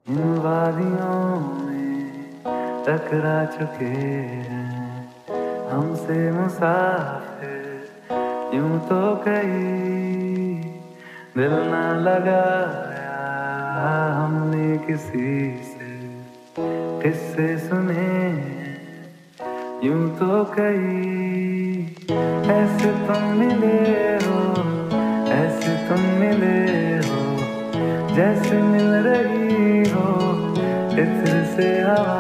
इन वादियों में टकरा चुके हैं हमसे मुसाफिर। यूं तो कहीं दिल ना लगाया हमने किसी से, किससे सुने यूं तो कहीं। ऐसे तुम मिले हो, ऐसे तुम मिले हो, जैसे मिल रही हो इत्र से हवा।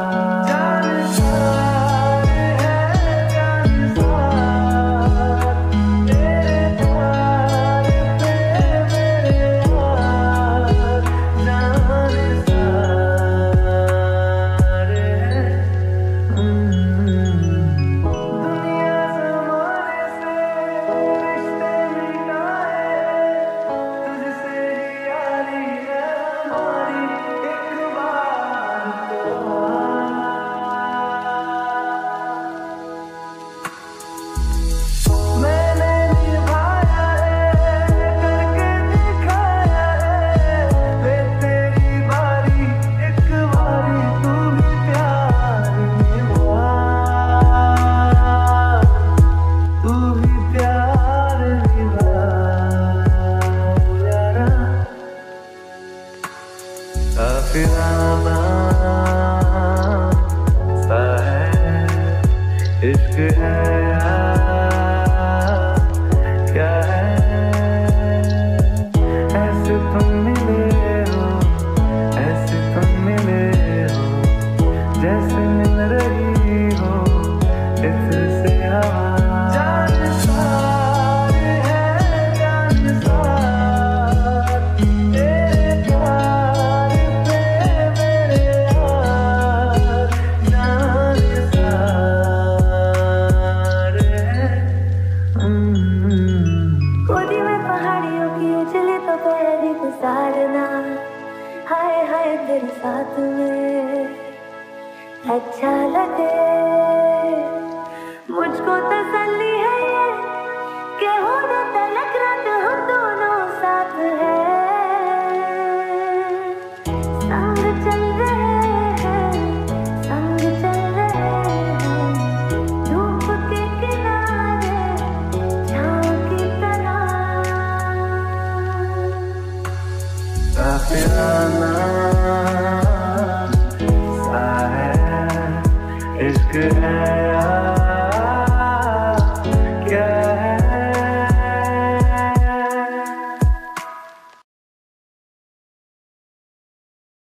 काफिराना सा है इश्क है यार, क्या है। ऐसे तुम मिले हो, ऐसे तुम मिले हो, जैसे मिल रही हो इत्र से हवा। सारना हाय हाय तेरे साथ में अच्छा लगे।